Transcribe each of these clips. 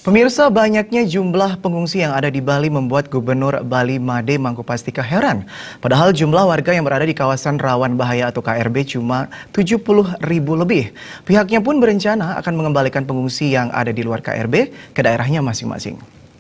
Pemirsa, banyaknya jumlah pengungsi yang ada di Bali membuat Gubernur Bali Made Mangkupastika heran. Padahal jumlah warga yang berada di kawasan rawan bahaya atau KRB cuma 70.000 lebih. Pihaknya pun berencana akan mengembalikan pengungsi yang ada di luar KRB ke daerahnya masing-masing.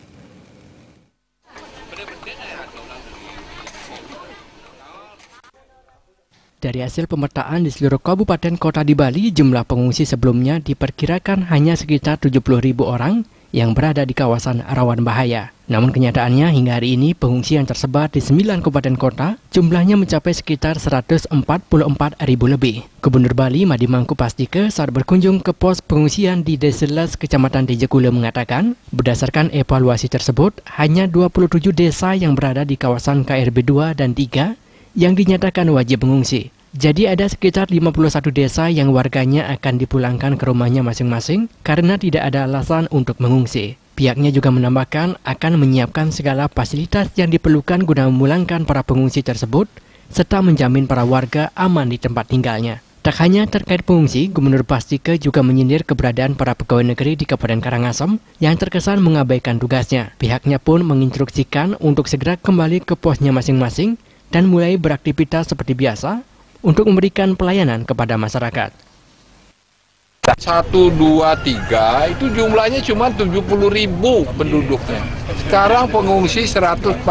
Dari hasil pemetaan di seluruh kabupaten kota di Bali, jumlah pengungsi sebelumnya diperkirakan hanya sekitar 70.000 orang yang berada di kawasan rawan bahaya. Namun kenyataannya hingga hari ini pengungsi yang tersebar di 9 kabupaten kota jumlahnya mencapai sekitar 144.000 lebih. Gubernur Bali Made Mangkupastika saat berkunjung ke pos pengungsian di Deseles, Kecamatan Tejekule mengatakan, berdasarkan evaluasi tersebut, hanya 27 desa yang berada di kawasan KRB 2 dan 3 yang dinyatakan wajib mengungsi. Jadi ada sekitar 51 desa yang warganya akan dipulangkan ke rumahnya masing-masing karena tidak ada alasan untuk mengungsi. Pihaknya juga menambahkan akan menyiapkan segala fasilitas yang diperlukan guna memulangkan para pengungsi tersebut serta menjamin para warga aman di tempat tinggalnya. Tak hanya terkait pengungsi, Gubernur Pastika juga menyindir keberadaan para pegawai negeri di Kabupaten Karangasem yang terkesan mengabaikan tugasnya. Pihaknya pun menginstruksikan untuk segera kembali ke posnya masing-masing dan mulai beraktivitas seperti biasa untuk memberikan pelayanan kepada masyarakat. 1, 2, 3 itu jumlahnya cuma 70.000 penduduknya. Sekarang pengungsi 144.000.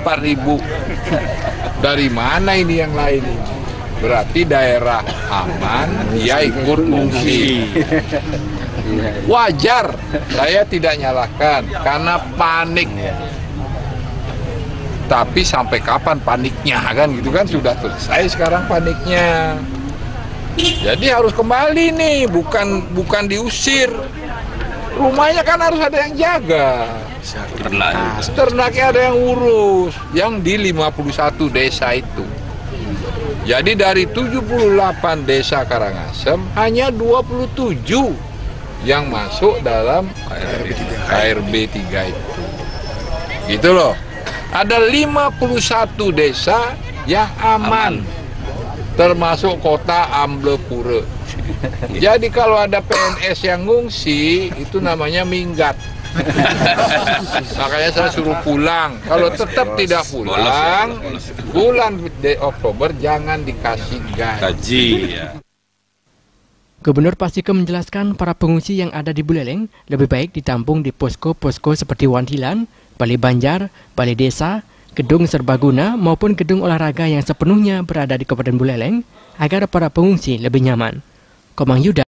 Dari mana ini yang lain? Berarti daerah aman, dia ikut mengungsi. Wajar, saya tidak nyalahkan karena panik. Tapi sampai kapan paniknya kan gitu kan, sudah selesai sekarang paniknya. Jadi harus kembali nih, bukan diusir. Rumahnya kan harus ada yang jaga. Ternaknya ada yang urus, yang di 51 desa itu. Jadi dari 78 desa Karangasem hanya 27 yang masuk dalam KRB 3 itu. Gitu loh. Ada 51 desa yang aman. Termasuk kota Amblepura. Jadi kalau ada PNS yang ngungsi, itu namanya minggat. Makanya saya suruh pulang. Kalau tetap tidak pulang, bulan Oktober jangan dikasih gaji. Gubernur Pastika menjelaskan para pengungsi yang ada di Buleleng lebih baik ditampung di posko-posko seperti Wantilan, Balai Banjar, Balai Desa, Gedung Serbaguna maupun gedung olahraga yang sepenuhnya berada di Kabupaten Buleleng agar para pengungsi lebih nyaman. Komang Yuda.